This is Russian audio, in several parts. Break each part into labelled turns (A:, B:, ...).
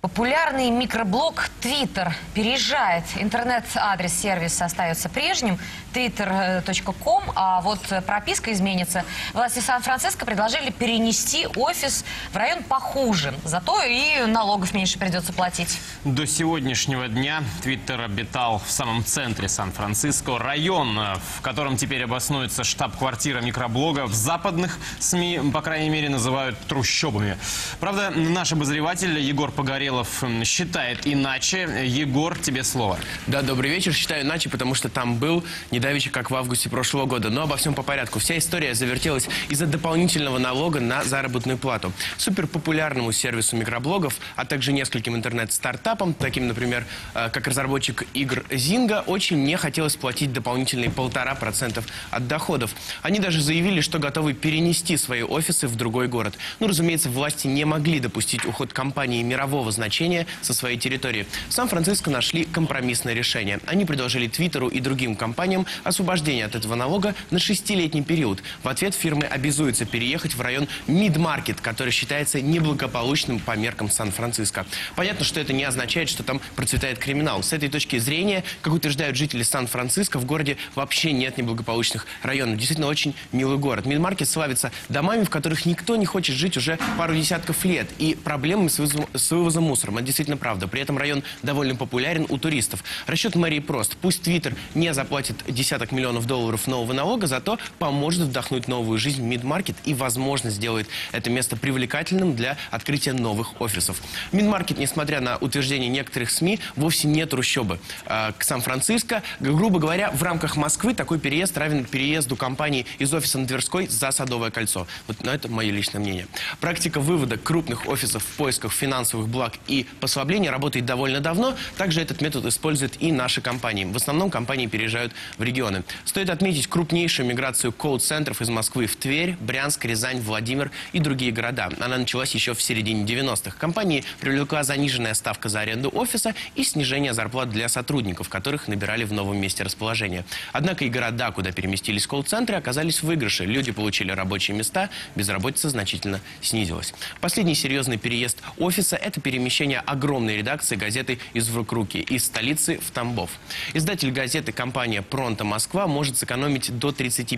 A: Популярный микроблог Twitter переезжает. Интернет-адрес сервиса остается прежним, twitter.com, а вот прописка изменится. Власти Сан-Франциско предложили перенести офис в район похуже. Зато и налогов меньше придется платить.
B: До сегодняшнего дня Twitter обитал в самом центре Сан-Франциско. Район, в котором теперь обоснуется штаб-квартира микроблога, в западных СМИ, по крайней мере, называют трущобами. Правда, наш обозреватель Егор Погорелов считает иначе. Егор, тебе слово.
C: Да, добрый вечер. Считаю иначе, потому что там был недавеча, как в августе прошлого года. Но обо всем по порядку. Вся история завертелась из-за дополнительного налога на заработную плату. Суперпопулярному сервису микроблогов, а также нескольким интернет-стартапам, таким, например, как разработчик игр Zynga, очень не хотелось платить дополнительные 1,5% от доходов. Они даже заявили, что готовы перенести свои офисы в другой город. Ну, разумеется, власти не могли допустить уход компании мирового значения со своей территории. В Сан-Франциско нашли компромиссное решение. Они предложили Твиттеру и другим компаниям освобождение от этого налога на 6-летний период. В ответ фирмы обязуются переехать в район Мид-Маркет, который считается неблагополучным по меркам Сан-Франциско. Понятно, что это не означает, что там процветает криминал. С этой точки зрения, как утверждают жители Сан-Франциско, в городе вообще нет неблагополучных районов. Действительно, очень милый город. Мид-Маркет славится домами, в которых никто не хочет жить уже пару десятков лет, и проблемами с вывозом мусором. Это действительно правда. При этом район довольно популярен у туристов. Расчет мэрии прост. Пусть Твиттер не заплатит десяток миллионов долларов нового налога, зато поможет вдохнуть новую жизнь в Мид-Маркет и, возможно, сделает это место привлекательным для открытия новых офисов. Мид-Маркет, несмотря на утверждения некоторых СМИ, вовсе не трущобы. К Сан-Франциско, грубо говоря, в рамках Москвы такой переезд равен переезду компании из офиса на Тверской за Садовое кольцо. Вот, но это мое личное мнение. Практика вывода крупных офисов в поисках финансовых благ и послабления работает довольно давно. Также этот метод используют и наши компании. В основном компании переезжают в регионы. Стоит отметить крупнейшую миграцию колл-центров из Москвы в Тверь, Брянск, Рязань, Владимир и другие города. Она началась еще в середине 90-х. Компании привлекла заниженная ставка за аренду офиса и снижение зарплат для сотрудников, которых набирали в новом месте расположения. Однако и города, куда переместились колл-центры, оказались в выигрыше. Люди получили рабочие места, безработица значительно снизилась. Последний серьезный переезд офиса – это перемещение огромной редакции газеты из Вокруги, из столицы в Тамбов. Издатель газеты компания «Пронто Москва» может сэкономить до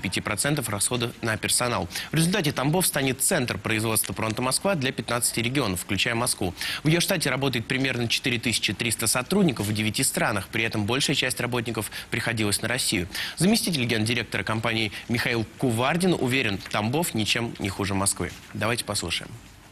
C: 35% расходов на персонал. В результате Тамбов станет центр производства «Пронто Москва» для 15 регионов, включая Москву. В ее штате работает примерно 4300 сотрудников в 9 странах, при этом большая часть работников приходилась на Россию. Заместитель гендиректора компании Михаил Кувардин уверен, Тамбов ничем не хуже Москвы. Давайте послушаем.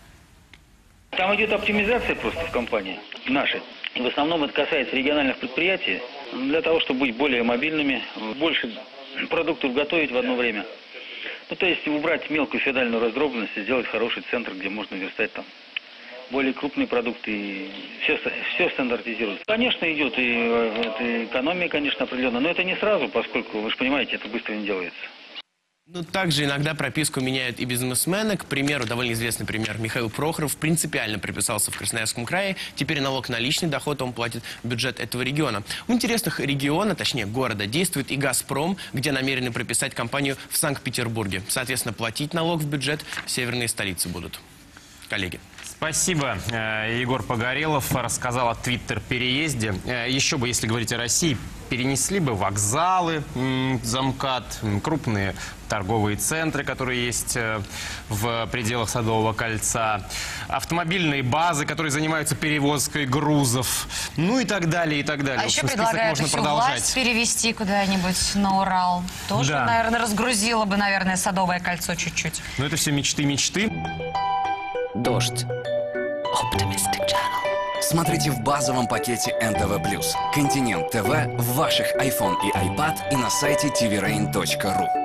D: Там идет оптимизация просто в компании нашей. И в основном это касается региональных предприятий. Для того, чтобы быть более мобильными, больше продуктов готовить в одно время. Ну, то есть убрать мелкую феодальную раздробленность и сделать хороший центр, где можно верстать там более крупные продукты. И все стандартизируется. Конечно, идет и это экономия, конечно, определенно. Но это не сразу, поскольку, вы же понимаете, это быстро не делается.
C: Ну, также иногда прописку меняют и бизнесмены. К примеру, довольно известный пример. Михаил Прохоров принципиально прописался в Красноярском крае. Теперь налог на личный доход он платит в бюджет этого региона. В интересах региона, точнее города, действует и «Газпром», где намерены прописать компанию в Санкт-Петербурге. Соответственно, платить налог в бюджет северные столицы будут. Коллеги.
B: Спасибо. Егор Погорелов рассказал о Твиттер-переезде. Еще бы, если говорить о России, перенесли бы вокзалы за МКАД, крупные торговые центры, которые есть в пределах Садового кольца, автомобильные базы, которые занимаются перевозкой грузов, ну и так далее, и так далее.
A: А еще предлагают всю власть перевести куда-нибудь на Урал. Тоже, да, наверное, разгрузило бы, наверное, Садовое кольцо чуть-чуть.
B: Но это все мечты.
E: Дождь. Optimistic Channel. Смотрите в базовом пакете НТВ+. Континент ТВ в ваших iPhone и iPad и на сайте tvrain.ru.